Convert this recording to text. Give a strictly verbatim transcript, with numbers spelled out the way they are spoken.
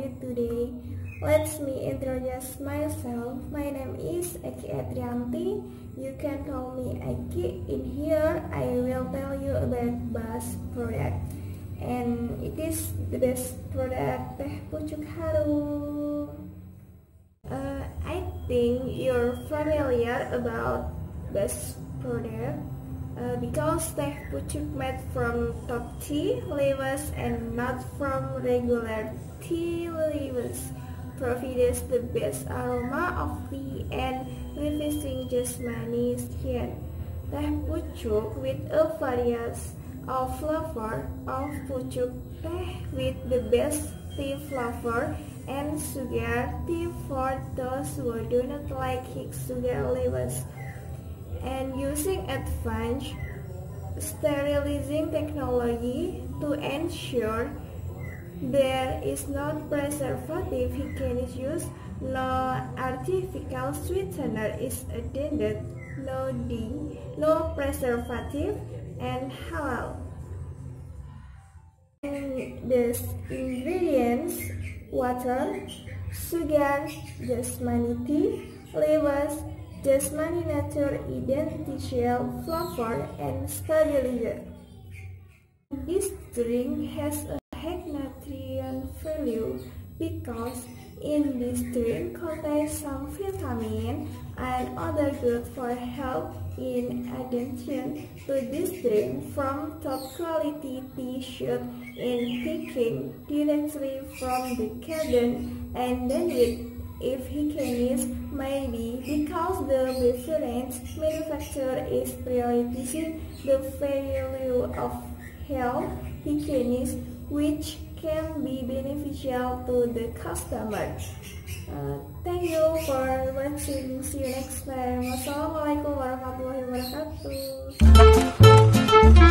topic today. Let me introduce myself. My name is Eki Etrianti. You can call me Eki. In here, I will tell you about Bas product. And it is the best product Teh Pucuk Harum. Uh, I think you're familiar about Bas product. Uh, because Teh Pucuk made from top tea leaves and not from regular tea leaves, provides the best aroma of tea and refreshing jasmine skin. Teh Pucuk with a variety of flavor of pucuk teh with the best tea flavor and sugar tea for those who do not like sugar leaves. And using advanced sterilizing technology to ensure there is no preservative can use, no artificial sweetener is added, no dye, no preservative, and halal. And the ingredients: water, sugar, jasmine tea, leaves, jasmine nature identical flavor, and stabilizer. This drink has a high nutrient value because in this drink contains some vitamin and other good for health. In addition to this drink from top quality tea shoot in picking directly from the garden and then with if he can use maybe because the beverage manufacturer is prioritizing the value of health he can use, which can be beneficial to the customer. Uh, thank you for watching. See you next time. Wassalamualaikum warahmatullahi wabarakatuh.